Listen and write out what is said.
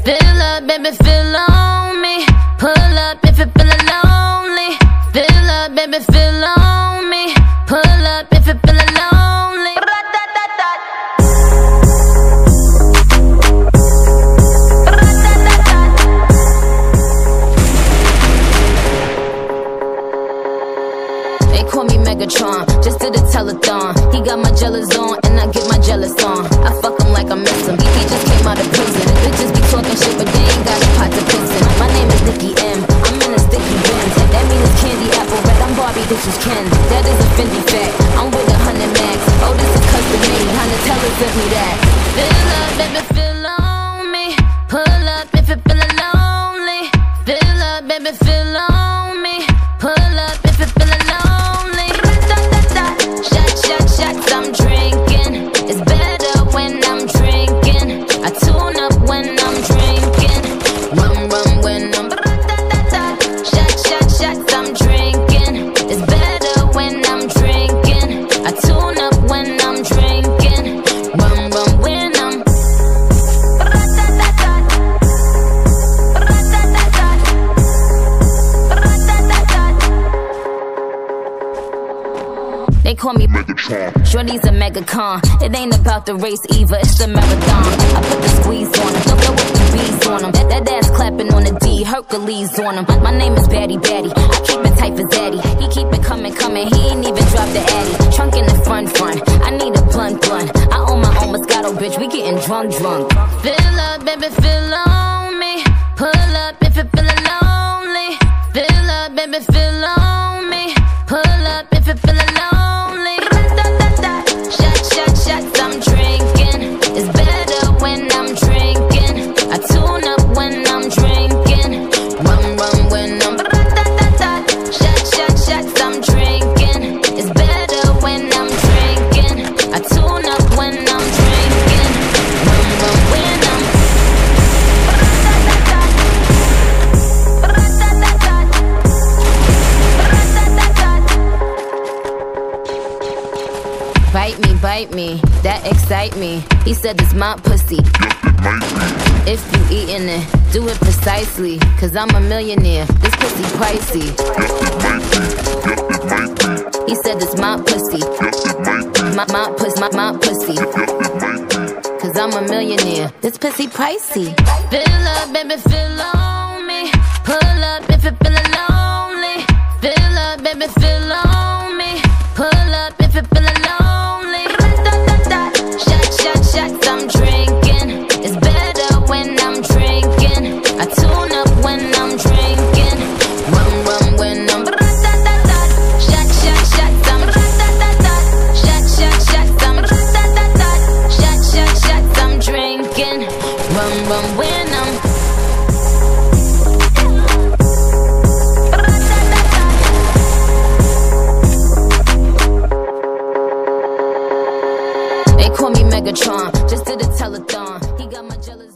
Fill up, baby, fill on me. Pull up if you're feeling lonely. Fill up, baby, fill on me. Pull up if you're feeling lonely. They call me Megatron, just did a telethon. He got my jealous on, and I get my jealous on. I fuck him like I miss him. He just came out of prison. Bitches be talking shit, but they ain't got a pot to piss in. My name is Nicki M. I'm in a sticky Benz. That mean it's candy apple red. I'm Barbie, this is Ken. That is a Fendi fact. I'm with 100 max. Oh, this is custom made. Donatella sent me that. Fill up, baby, fill on me. Pull up if you're feeling lonely. Fill up, baby, fill on me. Pull up if you're feeling lonely. Shots, I'm drinking. It's better when I'm drinking. I tune up when I'm drinking. Rum when I'm shots, I'm drinking. It's better when I'm drinking. I tune up when I'm drinking. Rum when I'm They call me Megatron. Shorty's a megacon. It ain't about the race either, it's the marathon. I put the squeeze on him, don't go with the bees on him. That ass clapping on the D, Hercules on him. My name is Batty Batty, I keep it tight for Zaddy. He keep it coming, he ain't even drop the Addy. Trunk in the front, I need a blunt. I own my own Moscato, bitch, we getting drunk. Fill up, baby, fill on me. Pull up if you're feeling lonely. Fill up, baby, fill on me. Pull up if you're feeling lonely. Shots, I'm drinking. It's better when I'm drinking. I tune up when I'm drinking. Rum when I'm shots, I'm drinking. It's better when I'm drinking. I tune up when I'm drinking. Rum when I'm Bite me, that excite me. He said it's my pussy. If you eatin' it, do it precisely. Cause I'm a millionaire, this pussy pricey. He said it's my pussy. My pussy. Cause I'm a millionaire, this pussy pricey. Fill up, baby, fill on me. Pull up if you're feeling lonely. Fill up, baby, fill on me. Pull up if you're feeling lonely. Shots, I'm drinking. It's better when I'm drinking. I tune up when I'm drinking. Rum when I'm shots, I'm shots, I'm drinking. Rum when I'm They call me Megatron, just did a telethon. He got my jealous